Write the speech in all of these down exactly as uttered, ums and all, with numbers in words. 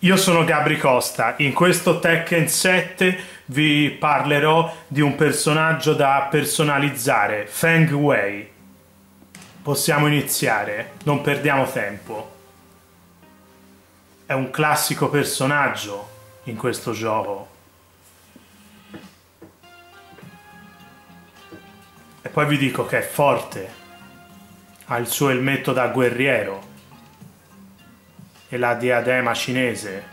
Io sono Gabri Costa, in questo Tekken sette vi parlerò di un personaggio da personalizzare, Feng Wei. Possiamo iniziare, non perdiamo tempo. È un classico personaggio in questo gioco. E poi vi dico che è forte, ha il suo elmetto da guerriero e la diadema cinese.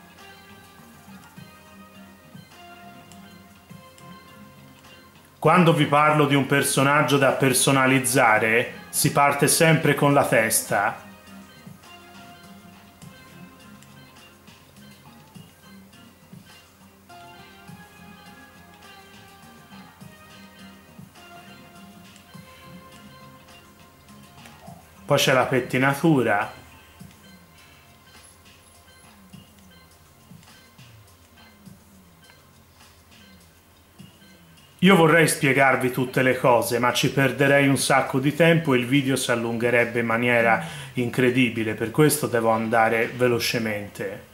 Quando vi parlo di un personaggio da personalizzare, si parte sempre con la testa. Poi c'è la pettinatura. Io vorrei spiegarvi tutte le cose, ma ci perderei un sacco di tempo e il video si allungherebbe in maniera incredibile, per questo devo andare velocemente.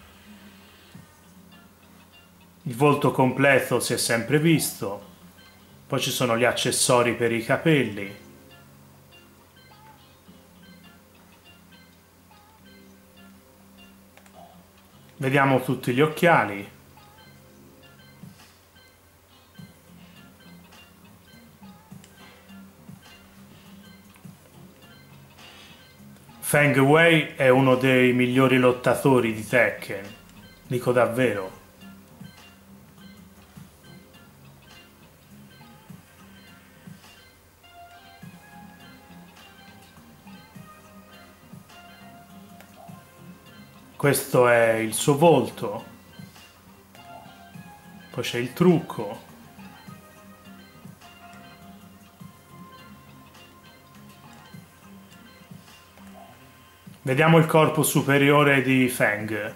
Il volto completo si è sempre visto, poi ci sono gli accessori per i capelli. Vediamo tutti gli occhiali. Feng Wei è uno dei migliori lottatori di Tekken, dico davvero. Questo è il suo volto, poi c'è il trucco. Vediamo il corpo superiore di Feng.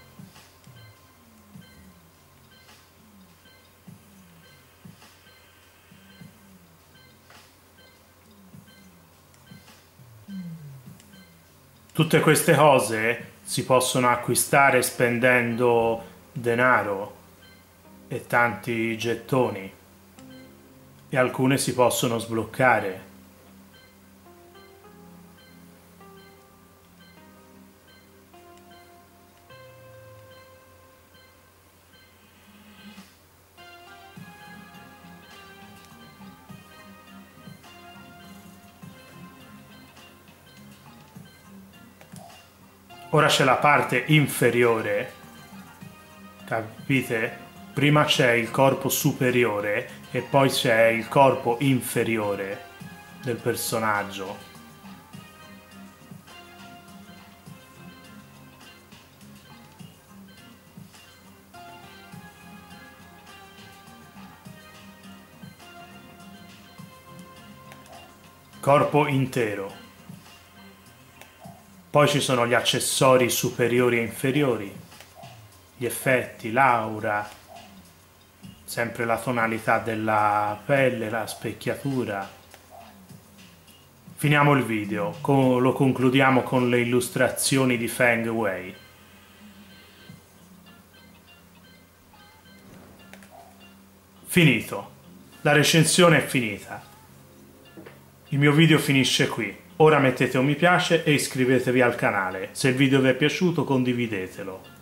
Tutte queste cose si possono acquistare spendendo denaro e tanti gettoni, e alcune si possono sbloccare. Ora c'è la parte inferiore, capite? Prima c'è il corpo superiore e poi c'è il corpo inferiore del personaggio. Corpo intero. Poi ci sono gli accessori superiori e inferiori, gli effetti, l'aura, sempre la tonalità della pelle, la specchiatura. Finiamo il video, lo concludiamo con le illustrazioni di Feng Wei. Finito, la recensione è finita. Il mio video finisce qui. Ora mettete un mi piace e iscrivetevi al canale. Se il video vi è piaciuto, condividetelo.